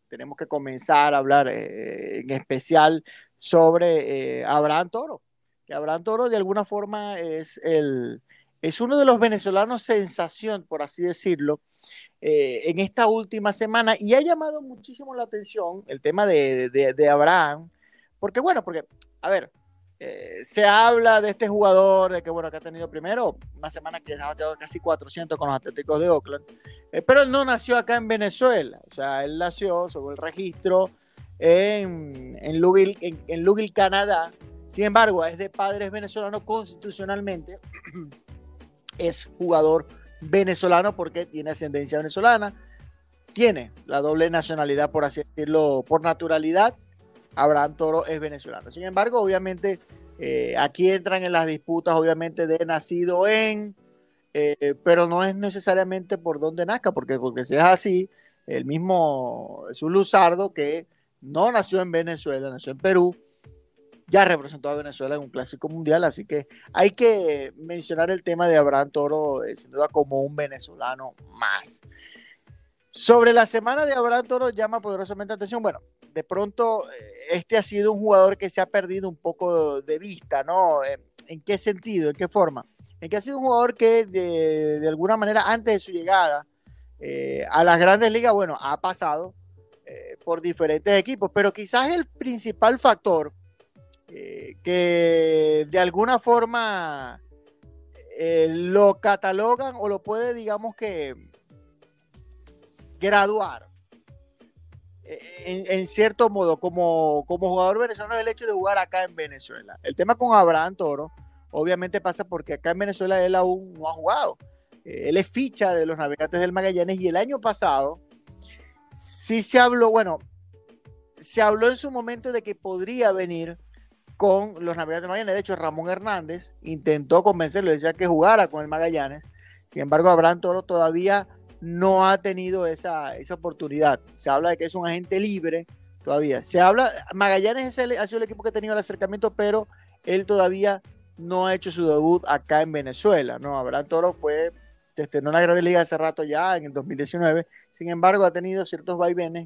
tenemos que comenzar a hablar en especial sobre Abraham Toro, que Abraham Toro de alguna forma es uno de los venezolanos sensación, por así decirlo, en esta última semana y ha llamado muchísimo la atención el tema de Abraham, porque bueno, porque, a ver, se habla de este jugador, de que bueno, que ha tenido primero una semana que ha bateado casi 400 con los Atléticos de Oakland, pero él no nació acá en Venezuela, o sea, él nació sobre el registro en Louisville, Canadá. Sin embargo, es de padres venezolanos constitucionalmente, es jugador venezolano porque tiene ascendencia venezolana, tiene la doble nacionalidad, por así decirlo, por naturalidad. Abraham Toro es venezolano. Sin embargo, obviamente, aquí entran en las disputas, obviamente, de nacido pero no es necesariamente por donde nazca, porque si es así, el mismo Jesús Luzardo, que no nació en Venezuela, nació en Perú, ya representó a Venezuela en un clásico mundial, así que hay que mencionar el tema de Abraham Toro, sin duda, como un venezolano más. Sobre la semana de Abraham Toro llama poderosamente la atención. Bueno, de pronto este ha sido un jugador que se ha perdido un poco de vista, ¿no? ¿En qué sentido? ¿En qué forma? En que ha sido un jugador que de alguna manera antes de su llegada a las grandes ligas, bueno, ha pasado por diferentes equipos, pero quizás el principal factor que de alguna forma lo catalogan o lo puede, digamos que, graduar en cierto modo como jugador venezolano es el hecho de jugar acá en Venezuela. El tema con Abraham Toro obviamente pasa porque acá en Venezuela él aún no ha jugado. Él es ficha de los Navegantes del Magallanes y el año pasado sí se habló, bueno, se habló en su momento de que podría venir con los Navegantes del Magallanes. De hecho, Ramón Hernández intentó convencerlo, decía que jugara con el Magallanes. Sin embargo, Abraham Toro todavía no ha tenido esa oportunidad. Se habla de que es un agente libre todavía. Se habla, Magallanes ha sido el equipo que ha tenido el acercamiento, pero él todavía no ha hecho su debut acá en Venezuela, ¿no? Abraham Toro estrenó en la Grande Liga hace rato ya, en el 2019. Sin embargo, ha tenido ciertos vaivenes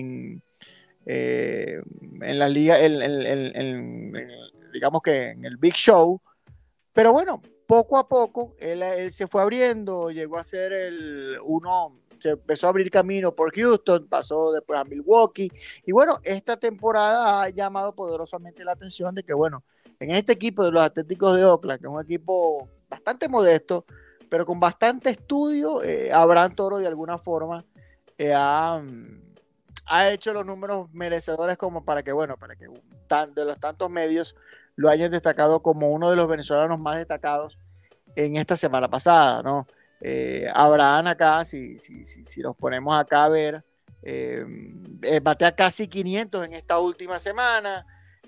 en la liga, digamos que en el Big Show, pero bueno, poco a poco él se fue abriendo, llegó a ser se empezó a abrir camino por Houston, pasó después a Milwaukee, y bueno, esta temporada ha llamado poderosamente la atención de que bueno, en este equipo de los Atléticos de Oakland, que es un equipo bastante modesto, pero con bastante estudio, Abraham Toro de alguna forma eh, ha, ha hecho los números merecedores como para que, bueno, para que de los tantos medios lo hayan destacado como uno de los venezolanos más destacados en esta semana pasada, ¿no? Abraham acá, si nos ponemos acá a ver, batea casi 500 en esta última semana.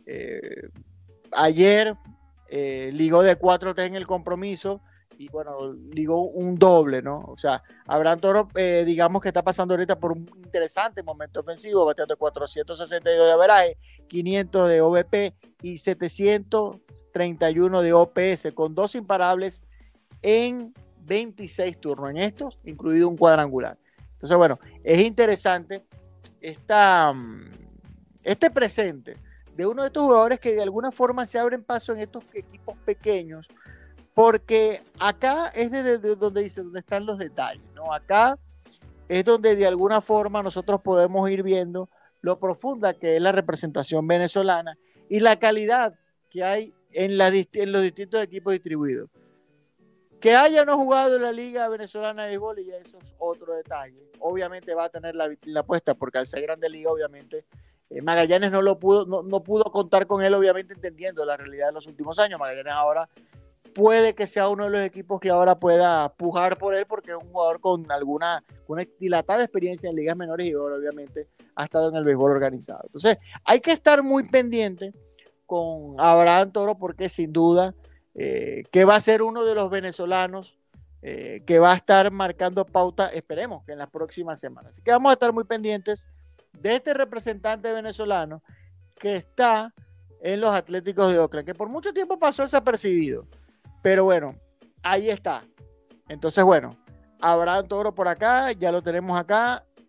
Ayer ligó de 4-3 en el compromiso y bueno, ligó un doble, ¿no? O sea, Abraham Toro, digamos que está pasando ahorita por un interesante momento ofensivo, bateando 462 de averaje, 500 de OVP y 731 de OPS, con 2 imparables en 26 turnos, en estos, incluido un cuadrangular. Entonces, bueno, es interesante este presente de uno de estos jugadores que de alguna forma se abren paso en estos equipos pequeños, porque acá es de donde dice, donde están los detalles, ¿no? Acá es donde de alguna forma nosotros podemos ir viendo lo profunda que es la representación venezolana y la calidad que hay en los distintos equipos distribuidos. Que haya no jugado en la Liga Venezolana de Béisbol, y eso es otro detalle. Obviamente va a tener la vitrina puesta, porque al ser grande liga, obviamente, Magallanes no pudo contar con él, obviamente entendiendo la realidad de los últimos años. Magallanes ahora puede que sea uno de los equipos que ahora pueda pujar por él, porque es un jugador con una dilatada experiencia en ligas menores y ahora obviamente ha estado en el béisbol organizado. Entonces hay que estar muy pendiente con Abraham Toro, porque sin duda que va a ser uno de los venezolanos que va a estar marcando pauta, esperemos que en las próximas semanas. Así que vamos a estar muy pendientes de este representante venezolano que está en los Atléticos de Oakland, que por mucho tiempo pasó desapercibido, pero bueno, ahí está. Entonces, bueno, Abraham Toro por acá, ya lo tenemos acá.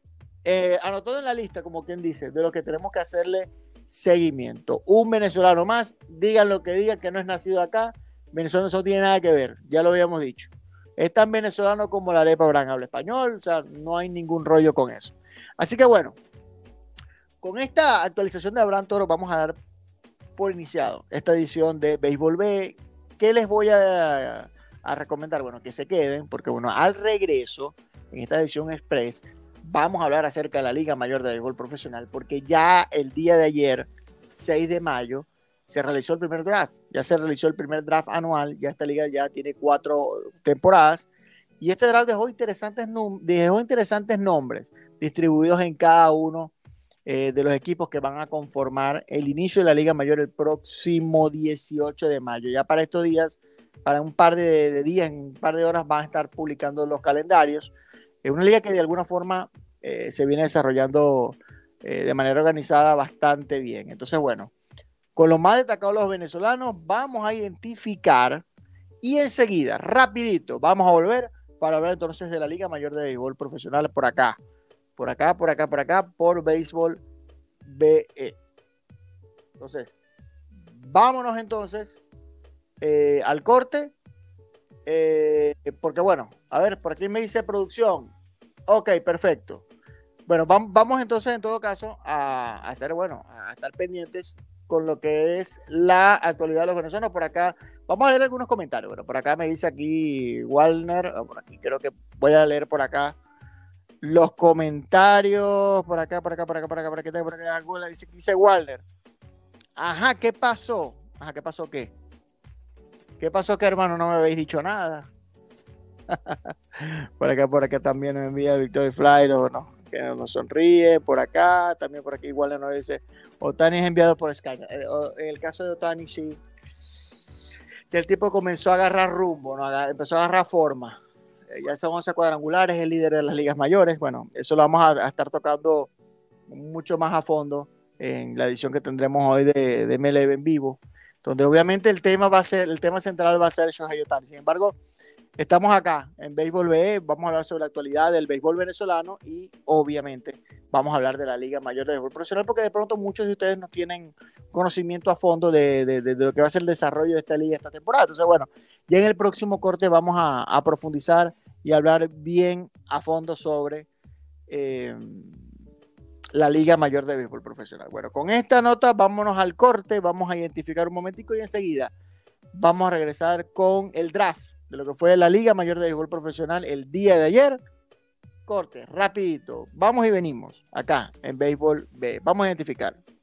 anotado en la lista, como quien dice, de lo que tenemos que hacerle seguimiento. Un venezolano más, digan lo que digan, que no es nacido acá, Venezuela no tiene nada que ver, ya lo habíamos dicho. Es tan venezolano como la arepa Abraham habla español, o sea, no hay ningún rollo con eso. Así que bueno, con esta actualización de Abraham Toro vamos a dar por iniciado esta edición de Béisbol B. ¿Qué les voy a recomendar? Bueno, que se queden, porque bueno, al regreso, en esta edición express, vamos a hablar acerca de la Liga Mayor de Béisbol Profesional, porque ya el día de ayer, 6 de mayo, se realizó el primer draft. Ya se realizó el primer draft anual, ya esta liga ya tiene 4 temporadas, y este draft dejó interesantes nombres distribuidos en cada uno de los equipos que van a conformar el inicio de la Liga Mayor el próximo 18 de mayo. Ya para estos días, para un par de días, en un par de horas van a estar publicando los calendarios. Es una liga que de alguna forma se viene desarrollando de manera organizada bastante bien. Entonces, bueno, con los más destacados los venezolanos vamos a identificar y enseguida, rapidito, vamos a volver para hablar entonces de la Liga Mayor de Béisbol Profesional por acá, por Béisbol BE. Entonces, vámonos entonces al corte, porque bueno, a ver, por aquí me dice producción. Ok, perfecto. Bueno, vamos entonces en todo caso a hacer, bueno, a estar pendientes con lo que es la actualidad de los venezolanos. Por acá, vamos a leer algunos comentarios. Bueno, por acá me dice aquí Walner, por aquí creo que voy a leer por acá los comentarios, por acá, dice Walner. Ajá, ¿qué pasó? Ajá, ¿qué pasó qué? ¿Qué pasó que, hermano? No me habéis dicho nada. Por acá también me envía Victoria Fly, no, que nos sonríe. Por acá, también por aquí igual nos dice Otani es enviado por Sky. En el caso de Otani, sí, que el tipo comenzó a agarrar rumbo, ¿no? Empezó a agarrar forma. Ya son 11 cuadrangulares, es el líder de las ligas mayores. Bueno, eso lo vamos a estar tocando mucho más a fondo en la edición que tendremos hoy de MLB en vivo, donde obviamente el tema central va a ser Shohei Ohtani. Sin embargo, estamos acá en Béisbol BE, vamos a hablar sobre la actualidad del béisbol venezolano y obviamente vamos a hablar de la Liga Mayor de Béisbol Profesional, porque de pronto muchos de ustedes no tienen conocimiento a fondo de lo que va a ser el desarrollo de esta liga esta temporada. Entonces, bueno, ya en el próximo corte vamos a profundizar y hablar bien a fondo sobre la Liga Mayor de Béisbol Profesional. Bueno, con esta nota vámonos al corte, vamos a identificar un momentico y enseguida vamos a regresar con el draft de lo que fue la Liga Mayor de Béisbol Profesional el día de ayer. Corte, rapidito, vamos y venimos acá en Béisbol B. Vamos a identificar.